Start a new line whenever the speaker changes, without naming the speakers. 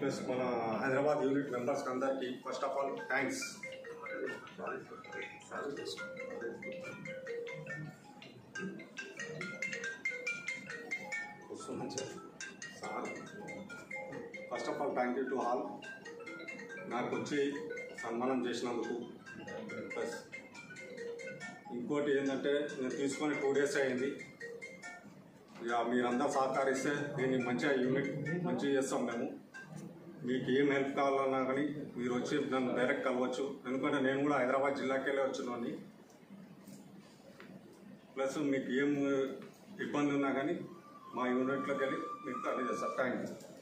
Plus మన Hyderabad unit మెంబర్స్కి అందరికీ first of all thanks. First of all thank you to all నాకు వచ్చి సన్మానం చేసినందుకు. ప్లస్ ఇంకోటి ఏంటంటే నేను తీసుకొని 2 days అయింది. ఇక మీరందరూ సహకరిస్తే దీన్ని మంచిగా యూనిట్ మంచిగా చేస్తాం. మేము మీకు ఏం హెల్ప్ కావాలన్నా కానీ మీరు వచ్చి నన్ను డైరెక్ట్ కలవచ్చు. ఎందుకంటే నేను కూడా హైదరాబాద్ జిల్లాకి వెళ్ళి వచ్చినాను. ప్లస్ మీకు ఏం ఇబ్బంది ఉన్నా కానీ మా యూనిట్లోకి వెళ్ళి మీకు తెలియజేస్తాను. Thank you.